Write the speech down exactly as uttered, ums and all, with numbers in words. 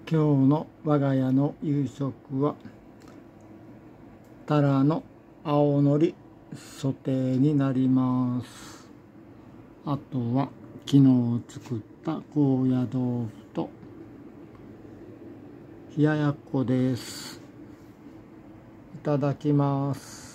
今日の我が家の夕食はタラの青のりソテーになります。あとは昨日作った高野豆腐と冷ややっこです。いただきます。